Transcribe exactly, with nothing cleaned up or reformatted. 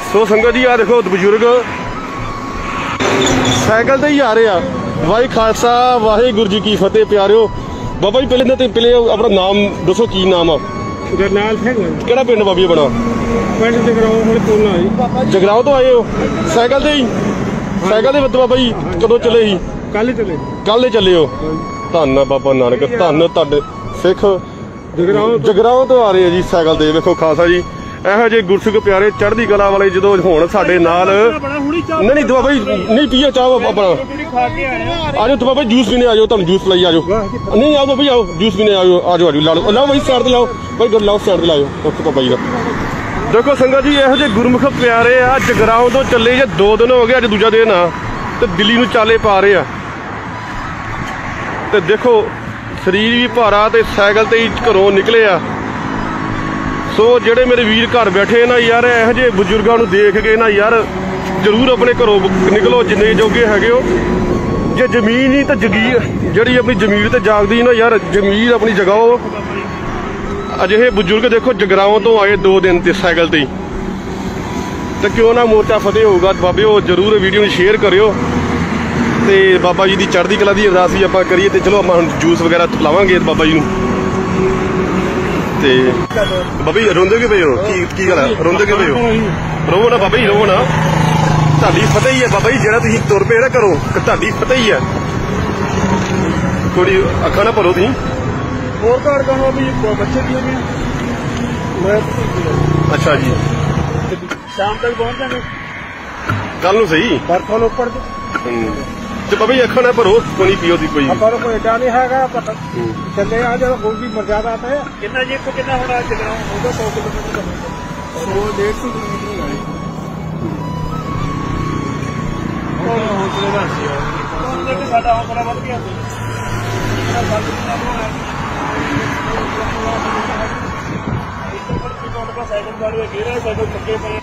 सो संगत जी आ देखो बजुर्ग साइकिल ते ही आ रहे हैं। वाहे खालसा वाहेगुरु जी की फतेह प्यारिओ। बाबा जी पहले तो पहले अपना नाम दसो की नाम आ? जरनैल सिंह। केड़ा पिंड बाबी बना? पिंड जगराओ हुण कोला जी। जगराओ तो आए हो साइकिल ते ही? साइकिल ते बाबा जी कदों चले ही? कल चले। कल चले हो? धन बाबा नानक धन तुहाडे सिख जगराओ जगराओ तो आ रहे हैं जी साइकिल ते। वेखो खालसा जी ਇਹੋ ਜਿਹੇ ਗੁਰਸਿੱਖ ਪਿਆਰੇ ਚੜ੍ਹਦੀ ਕਲਾ ਵਾਲੇ ਜਦੋਂ ਹੋਣ ਸਾਡੇ ਨਾਲ। ਨਹੀਂ ਨਹੀਂ ਬਾਬਾ ਜੀ ਨਹੀਂ ਪੀਓ ਚਾਹ ਆਪਣਾ ਆਜੋ तो बाबा जूस पीने आजो तुम जूस लाई आजो। नहीं आओ बाबा जी आओ जूस पीने आजो आजो आजो लाओ लाओ भाई साइड ते लाओ भाई लाओ साइड ते लाओ उत्थे बाबा जी का। देखो संगत जी ਇਹੋ ਜਿਹੇ ਗੁਰਮੁਖ ਪਿਆਰੇ ਆ ਜਗਰਾਉਂ ਤੋਂ ਚੱਲੇ ਜੇ दो दिन हो गए ਅੱਜ ਦੂਜਾ ਦਿਨ ਆ ਤੇ ਦਿੱਲੀ ਨੂੰ ਚਾਲੇ ਪਾ ਰਹੇ ਆ। ਤੇ ਦੇਖੋ ਸਰੀਰ ਵੀ ਭਾਰਾ ਤੇ ਸਾਈਕਲ ਤੇ ਹੀ ਘਰੋਂ ਨਿਕਲੇ ਆ। ਸੋ ਜਿਹੜੇ ਮੇਰੇ ਵੀਰ ਘਰ ਬੈਠੇ ਨਾ ਯਾਰ ਇਹੋ ਜਿਹੇ ਬਜ਼ੁਰਗਾਂ ਨੂੰ ਦੇਖ ਕੇ ਨਾ ਯਾਰ ਜ਼ਰੂਰ ਆਪਣੇ ਘਰੋਂ ਨਿਕਲੋ ਜਿੰਨੇ ਜੋਗੇ ਹੈਗੇ ਹੋ। ਜੇ ਜ਼ਮੀਨ ਹੀ ਤਾਂ ਜਗੀਰ ਜਿਹੜੀ ਆਪਣੀ ਜ਼ਮੀਰ ਤੇ ਜਾਗਦੀ ਨਾ ਯਾਰ ਜ਼ਮੀਰ ਆਪਣੀ ਜਗਾਓ। ਅਜਿਹੇ ਬਜ਼ੁਰਗ ਦੇਖੋ ਜਗਰਾਉਂ ਤੋਂ ਆਏ ਦੋ ਦਿਨ ਤੇ ਸਾਈਕਲ ਤੇ ਤੇ ਕਿਉਂ ਨਾ ਮੋਰਚਾ ਫਤਿਹ ਹੋਊਗਾ ਬਾਬੇ ਉਹ ਜ਼ਰੂਰ ਵੀਡੀਓ ਨੂੰ ਸ਼ੇਅਰ ਕਰਿਓ ਤੇ ਬਾਬਾ ਜੀ ਦੀ ਚੜ੍ਹਦੀ ਕਲਾ ਦੀ ਅਰਦਾਸ ਵੀ ਆਪਾਂ ਕਰੀਏ। ਤੇ ਚਲੋ ਆਪਾਂ ਹੁਣ ਜੂਸ ਵਗੈਰਾ ਪਿਲਾਵਾਂਗੇ ਬਾਬਾ ਜੀ ਨੂੰ। ਤੇ ਬਾਬਾ ਜੀ ਰੋਂਦੇ ਕਿਉਂ ਪਏ ਹੋ? ਕੀ ਕੀ ਗੱਲ ਹੈ ਰੋਂਦੇ ਕਿਉਂ ਪਏ ਹੋ? ਰੋਵੋ ਨਾ ਬਾਬਾ ਜੀ ਰੋਵੋ ਨਾ ਤੁਹਾਡੀ ਫਤਿਹ ਹੀ ਹੈ ਬਾਬਾ ਜੀ ਜਿਹੜਾ ਤੁਸੀਂ ਤੁਰ ਪਏ ਨਾ ਕਰੋ ਤੁਹਾਡੀ ਫਤਿਹ ਹੀ ਹੈ। ਥੋੜੀ ਅੱਖਾਂ ਨਾ ਭਰੋ ਤੁਸੀਂ। ਹੋਰ ਘਰ ਕਹੋ ਵੀ ਬੱਚੇ ਦੀ ਹੋਣੀ ਮੈਂ ਅੱਛਾ ਜੀ ਸ਼ਾਮ ਤੱਕ ਪਹੁੰਚ ਜਾਵਾਂਗੇ ਕੱਲ ਨੂੰ ਸਹੀ ਬਰਫਾਂ ਉੱਪਰ ਤੇ ਬਾਬਾ ਜੀ ਅੱਖਾਂ ਨਾ ਭਰੋ ਪਾਣੀ ਪੀਓ ਦੀ ਕੋਈ ਪਰ ਕੋਈ ਏਡਾ ਨਹੀਂ ਹੈਗਾ ਪਤਾ ਚੱਲੇ ਆ ਜਦੋਂ ਕੋਈ ਵੀ ਮਰਜ਼ਾਦਾ ਆਤਾ ਹੈ ਕਿੰਨਾ ਜੀ ਇੱਕੋ ਕਿੰਨਾ ਹੋਣਾ ਜਗਰਾਉਂ ਹੋਊਗਾ सौ किलोमीटर सौ डेढ़ सौ किलोमीटर ਹੋਣਾ ਹੌਸਲੇ ਦਾ ਸੀ ਉਹ ਸਾਡਾ ਹੌਸਲਾ ਵੱਧ ਗਿਆ ਸਾਈਕਲ ਵਾਲੇ ਗੇਰਾ ਸਾਈਕਲ ਥੱਕੇ ਪਏ